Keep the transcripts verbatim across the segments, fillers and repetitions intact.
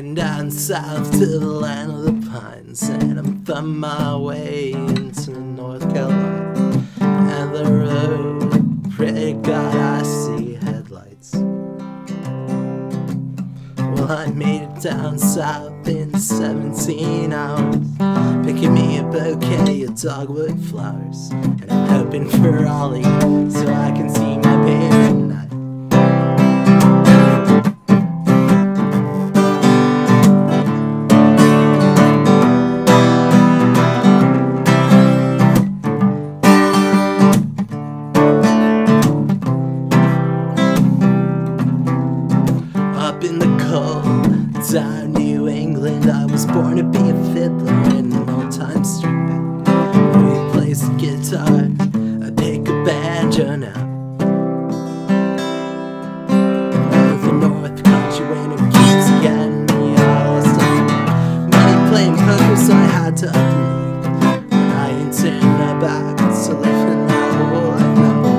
Going down south to the land of the pines, and I'm thumbing my way into North Carolina. And the road, pray to God I see headlights. Well, I made it down south in seventeen hours, picking me a bouquet of dogwood flowers, and I'm hoping for Raleigh so I can see my baby tonight. Up in the cold, down New England, I was born to be a fiddler in an old-time street band. Who plays the guitar, I pick a banjo now. Of the North Country winter keeps getting me all stuck. Money playing poker, so I had to up and leave. When I ain't turning my back, so living that whole life number.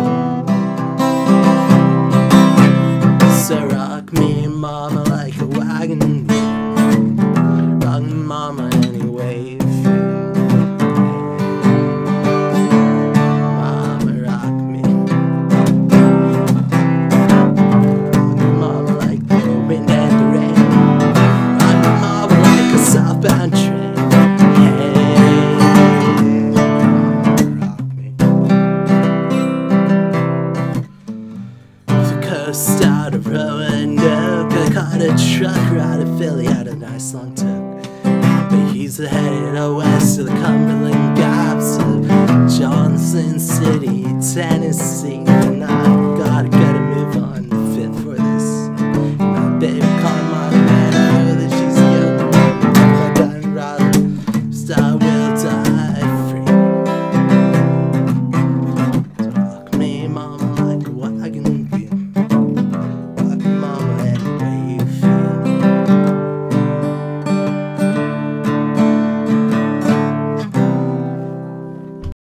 So rock me, mama, like a wagon wheel. Rock me, mama, any way you feel. Mama, rock me. Rock me, mama, like the wind and the rain. Rock me, mama, like a southbound train. Hey, mama, rock me. The coast out of Roanoke, I caught a trucker out of Philly, had a nice long toke. But he's headed out west to the Cumberland.